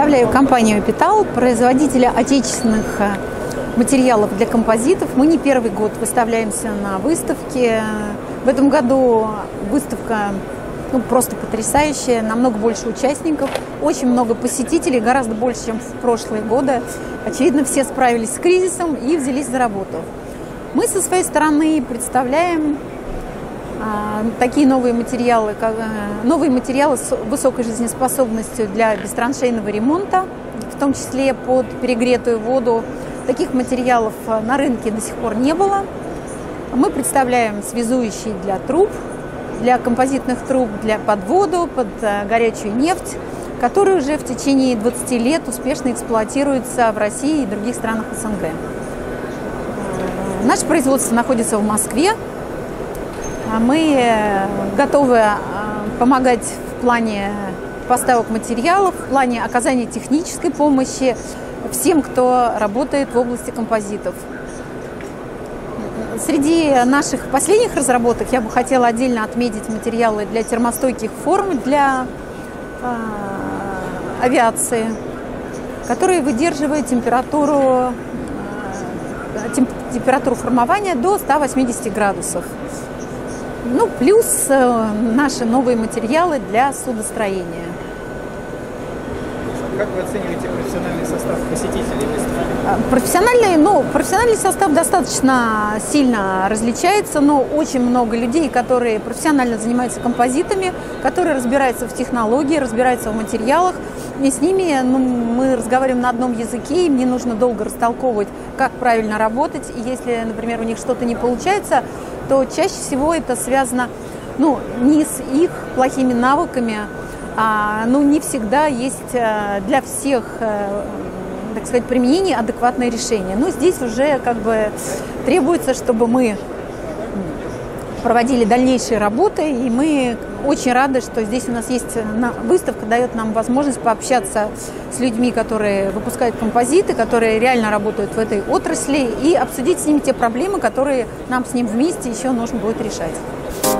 Представляю компанию EPITAL, производителя отечественных материалов для композитов. Мы не первый год выставляемся на выставке. В этом году выставка просто потрясающая, намного больше участников, очень много посетителей, гораздо больше, чем в прошлые годы. Очевидно, все справились с кризисом и взялись за работу. Мы со своей стороны представляем такие новые материалы с высокой жизнеспособностью для бестраншейного ремонта, в том числе под перегретую воду. Таких материалов на рынке до сих пор не было. Мы представляем связующие для труб, для композитных труб, под воду, под горячую нефть, которые уже в течение 20 лет успешно эксплуатируются в России и других странах СНГ. Наше производство находится в Москве. Мы готовы помогать в плане поставок материалов, в плане оказания технической помощи всем, кто работает в области композитов. Среди наших последних разработок я бы хотела отдельно отметить материалы для термостойких форм для авиации, которые выдерживают температуру формования до 180 градусов. Плюс наши новые материалы для судостроения. Как вы оцениваете профессиональный состав посетителей выставки? Профессиональный состав достаточно сильно различается, но очень много людей, которые профессионально занимаются композитами, которые разбираются в технологии, разбираются в материалах. И с ними мы разговариваем на одном языке, им не нужно долго растолковывать, как правильно работать. И если, например, у них что-то не получается, то чаще всего это связано не с их плохими навыками, не всегда есть для всех, так сказать, применений адекватное решение. Но здесь уже требуется, чтобы мы проводили дальнейшие работы, и мы очень рады, что здесь у нас есть выставка, дает нам возможность пообщаться с людьми, которые выпускают композиты, которые реально работают в этой отрасли, и обсудить с ними те проблемы, которые нам с ним вместе еще нужно будет решать.